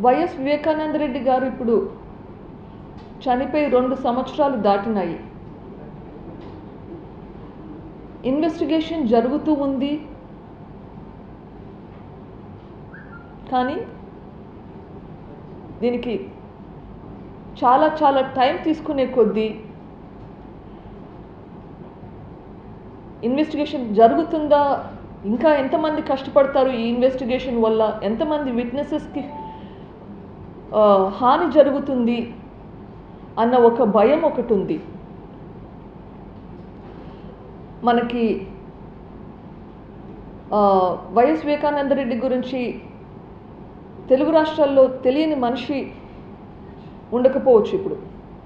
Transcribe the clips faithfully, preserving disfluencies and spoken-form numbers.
YS Vivekananda Reddy గారు ఇప్పుడు చనిపోయి రెండు సంవత్సరాలు దాటినాయి. ఇన్వెస్టిగేషన్ జరుగుతూ ఉంది. కానీ దీనికి చాలా చాలా టైం తీసుకునే కొద్దీ ఇన్వెస్టిగేషన్ జరుగుతుందా, ఇంకా ఎంతమంది కష్టపడతారు ఈ ఇన్వెస్టిగేషన్ వల్ల, ఎంతమంది విట్నెసెస్కి హాని జరుగుతుంది అన్న ఒక భయం ఒకటి ఉంది. మనకి వైఎస్ వివేకానంద రెడ్డి గురించి తెలుగు రాష్ట్రాల్లో తెలియని మనిషి ఉండకపోవచ్చు. ఇప్పుడు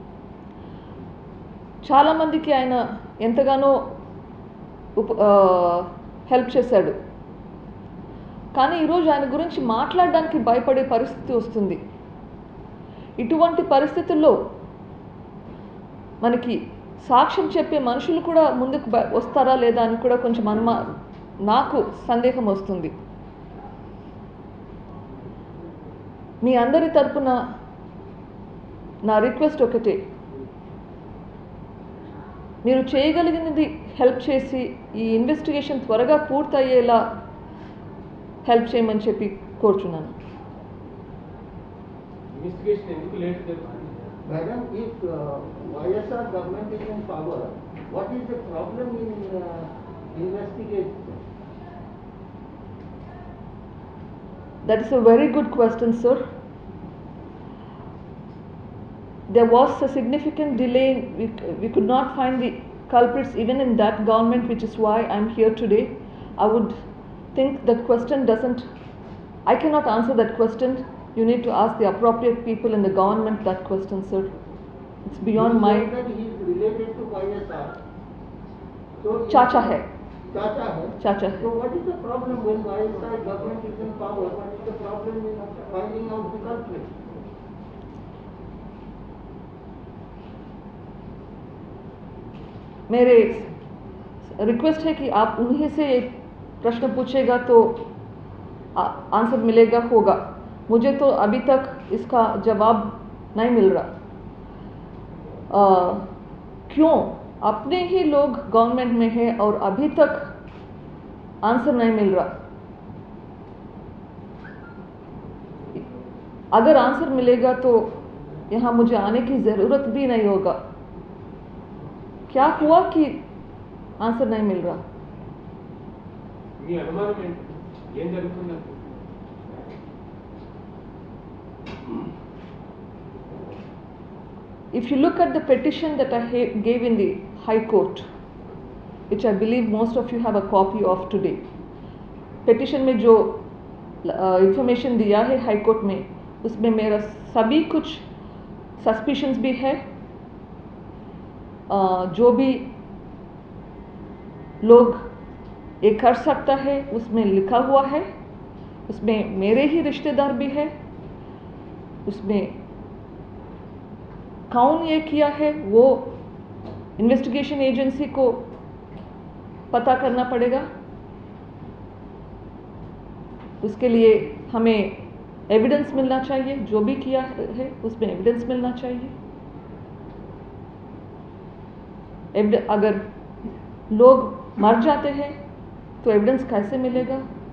చాలామందికి ఆయన ఎంతగానో ఉప హెల్ప్ చేశాడు. కానీ ఈరోజు ఆయన గురించి మాట్లాడడానికి భయపడే పరిస్థితి వస్తుంది. ఇటువంటి పరిస్థితుల్లో మనకి సాక్ష్యం చెప్పే మనుషులు కూడా ముందుకు వస్తారా లేదా అని కూడా కొంచెం అనుమా నాకు సందేహం వస్తుంది. మీ అందరి తరపున నా రిక్వెస్ట్ ఒకటే, మీరు చేయగలిగినది హెల్ప్ చేసి ఈ ఇన్వెస్టిగేషన్ త్వరగా పూర్తయ్యేలా హెల్ప్ చేయమని చెప్పి కోరుచున్నాను. Madam, if uh, Y S R government is in power, what is the problem in uh, investigation? That is a very good question, sir. There was a significant delay. We, we could not find the culprits even in that government, which is why I am here today. I would think that question doesn't, I cannot answer that question. You need to ask the appropriate people in the government that question, sir. It's beyond you my... that he is related to Y S R. So Chacha hai. Chacha hai. Chacha hai. So what is the problem when Y S R government is in power? What is the problem in finding out the culprit? मेरे request है कि आप उन्हीं से एक प्रश्न पूछेगा तो आंसर मिलेगा होगा. मुझे तो अभी तक इसका जवाब नहीं मिल रहा. आ, क्यों अपने ही लोग गवर्नमेंट में हैं और अभी तक आंसर नहीं मिल रहा. अगर आंसर मिलेगा तो यहाँ मुझे आने की ज़रूरत भी नहीं होगा. क्या हुआ कि आंसर नहीं मिल रहा? If you look at the petition that I gave in the High Court, which I believe most of you have a copy of today, petition में जो information दिया है High Court में, उसमें मेरा सभी कुछ suspicions भी है. Uh, जो भी लोग ये कर सकता है उसमें लिखा हुआ है. उसमें मेरे ही रिश्तेदार भी है. उसमें कौन ये किया है वो इन्वेस्टिगेशन एजेंसी को पता करना पड़ेगा. उसके लिए हमें एविडेंस मिलना चाहिए. जो भी किया है उसमें एविडेंस मिलना चाहिए. अगर लोग मर जाते हैं तो एविडेंस कैसे मिलेगा?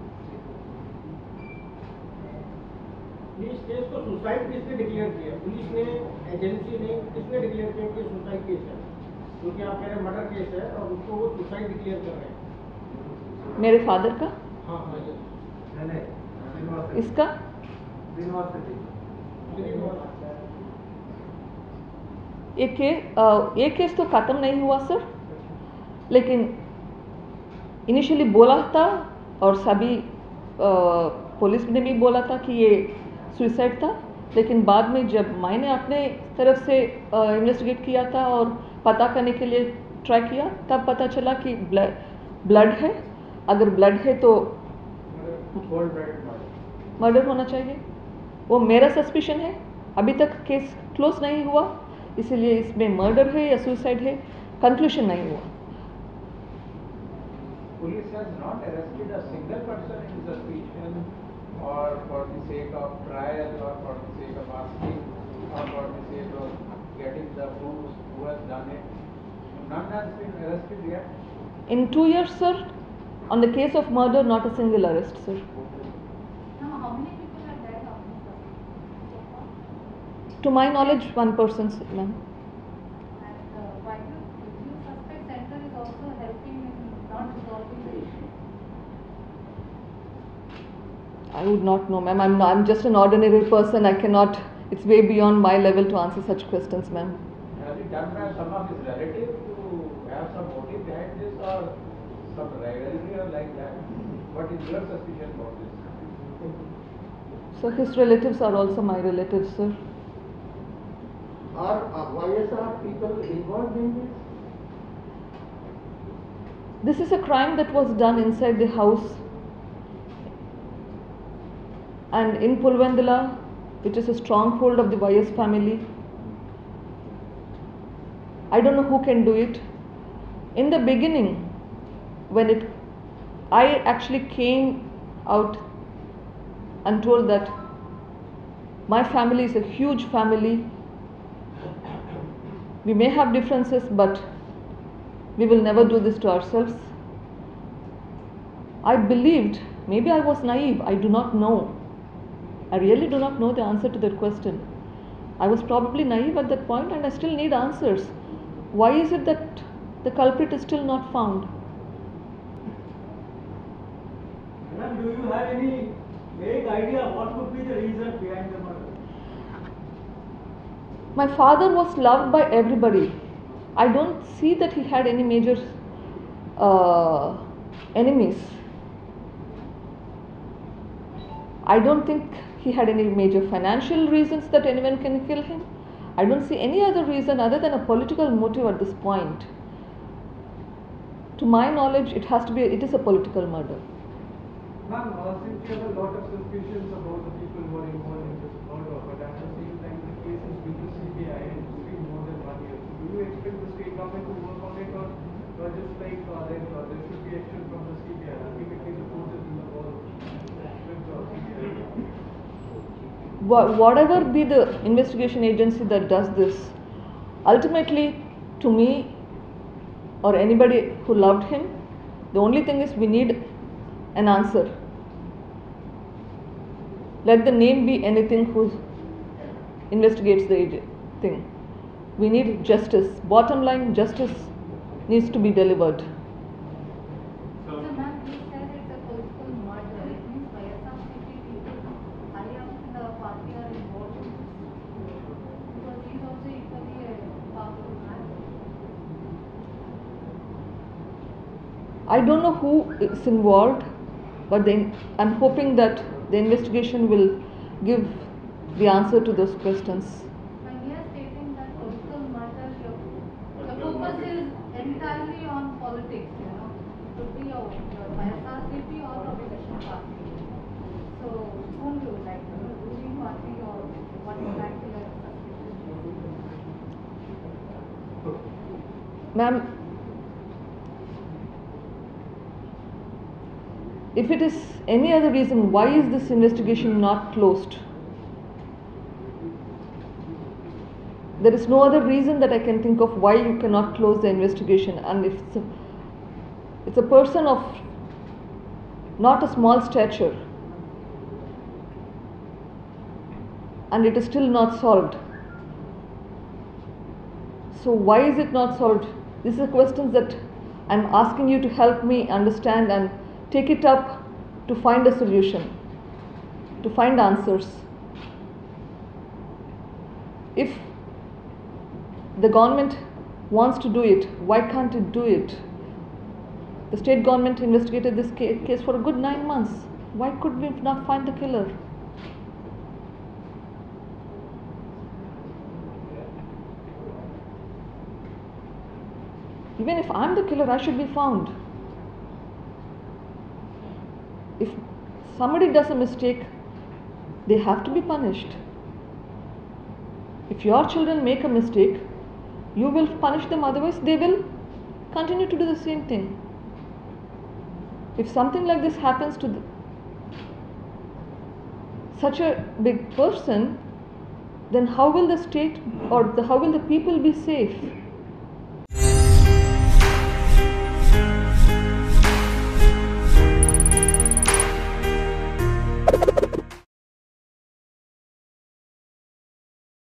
इस केस को सुसाइड किसने डिक्लेयर किया? पुलिस ने, एजेंसी ने, किसने डिक्लेयर किया कि सुसाइड केस है? क्योंकि आप कह रहे हैं मर्डर केस है और उसको वो सुसाइड डिक्लेयर कर रहे हैं. मेरे फादर का? हाँ हाँ. इसका? ये केस ये केस तो ख़त्म नहीं हुआ सर, लेकिन इनिशियली बोला था और सभी पुलिस ने भी बोला था कि ये सुसाइड था. लेकिन बाद में जब मैंने अपने तरफ से इन्वेस्टिगेट किया था और पता करने के लिए ट्राई किया तब पता चला कि ब्लड ब्लड है. अगर ब्लड है तो मर्डर होना चाहिए. वो मेरा सस्पिशन है. अभी तक केस क्लोज नहीं हुआ, इसलिए इसमें मर्डर है या सुसाइड है कंक्लूजन नहीं हुआ. Police has not arrested a single person in suspicion or for the sake of trial, or for the sake of asking, or for the sake of getting the proofs who has done it? None has been arrested yet. In two years, sir, on the case of murder, not a single arrest, sir. Now, how many people are dead on this so far? To my knowledge, one person, ma'am. And uh, why do you, do you suspect center is also helping in not resolving the issue? I would not know, ma'am. I'm, I'm just an ordinary person. I cannot, it's way beyond my level to answer such questions, ma'am. Has it done by some of his relatives to have some motive behind this, or some rivalry or like that? What is your suspicion about this? So his relatives are also my relatives, sir. Are uh, Y S R people involved in this? This is a crime that was done inside the house. And in Pulwendala, it is a stronghold of the Y S family. I don't know who can do it. In the beginning, when it, I actually came out and told that my family is a huge family. We may have differences, but we will never do this to ourselves. I believed, maybe I was naive, I do not know. I really do not know the answer to that question. I was probably naive at that point, and I still need answers. Why is it that the culprit is still not found? Madam, do you have any vague idea what could be the reason behind the murder? My father was loved by everybody. I don't see that he had any major uh, enemies. I don't think he had any major financial reasons that anyone can kill him. I don't see any other reason other than a political motive at this point. To my knowledge, it has to be, it is a political murder. Ma'am, uh, since you have a lot of suspicions about the people who are involved in this murder, but at the same time the case is with the C B I and it's been more than one year. So do you expect the state government to work on it, or, or just like uh, that uh, there should be action from the C B I? Ultimately the court is in the ball with the C B I. Whatever be the investigation agency that does this, ultimately, to me or anybody who loved him, the only thing is we need an answer. Let the name be anything who investigates the thing. We need justice. Bottom line, justice needs to be delivered. So, ma'am, you said it's a political murder. It means Y S R C P people high up in the party are involved in this. Because he's also equally a powerful man. I don't know who is involved, but then I'm hoping that the investigation will give the answer to those questions. When we are stating that political murder, your, your focus is entirely on politics, you know. It could be your, your Y S R C P or opposition party. So, whom do you like, you know, ruling party or what exactly are your suspicions? Ma'am, if it is any other reason, why is this investigation not closed? There is no other reason that I can think of why you cannot close the investigation. And if it's a, it's a person of not a small stature, and it is still not solved. So why is it not solved? These are questions that I'm asking you to help me understand and take it up to find a solution, to find answers. If the government wants to do it, why can't it do it? The state government investigated this case for a good nine months. Why could we not find the killer? Even if I'm the killer, I should be found. If somebody does a mistake, they have to be punished. If your children make a mistake, you will punish them, otherwise they will continue to do the same thing. If something like this happens to the, such a big person, then how will the state or the, how will the people be safe?